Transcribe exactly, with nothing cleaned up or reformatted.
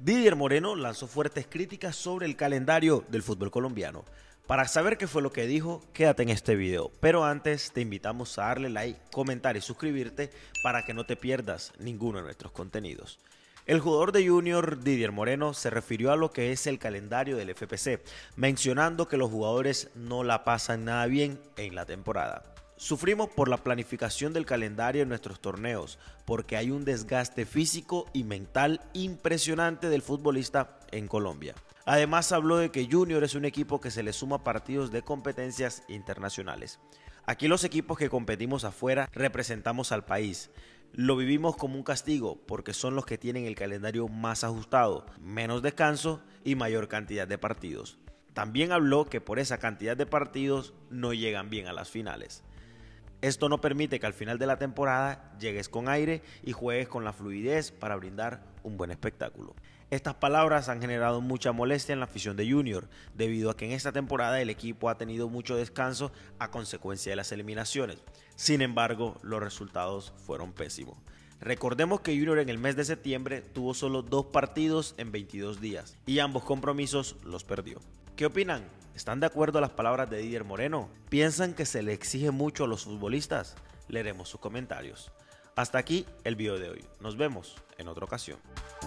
Didier Moreno lanzó fuertes críticas sobre el calendario del fútbol colombiano. Para saber qué fue lo que dijo, quédate en este video. Pero antes te invitamos a darle like, comentar y suscribirte para que no te pierdas ninguno de nuestros contenidos. El jugador de Junior, Didier Moreno, se refirió a lo que es el calendario del F P C, mencionando que los jugadores no la pasan nada bien en la temporada. Sufrimos por la planificación del calendario en nuestros torneos, porque hay un desgaste físico y mental impresionante del futbolista en Colombia. Además habló de que Junior es un equipo que se le suma partidos de competencias internacionales. Aquí los equipos que competimos afuera representamos al país. Lo vivimos como un castigo porque son los que tienen el calendario más ajustado, menos descanso y mayor cantidad de partidos. También habló que por esa cantidad de partidos no llegan bien a las finales. Esto no permite que al final de la temporada llegues con aire y juegues con la fluidez para brindar un buen espectáculo. Estas palabras han generado mucha molestia en la afición de Junior, debido a que en esta temporada el equipo ha tenido mucho descanso a consecuencia de las eliminaciones. Sin embargo, los resultados fueron pésimos. Recordemos que Junior en el mes de septiembre tuvo solo dos partidos en veintidós días y ambos compromisos los perdió. ¿Qué opinan? ¿Están de acuerdo a las palabras de Didier Moreno? ¿Piensan que se le exige mucho a los futbolistas? Leeremos sus comentarios. Hasta aquí el video de hoy. Nos vemos en otra ocasión.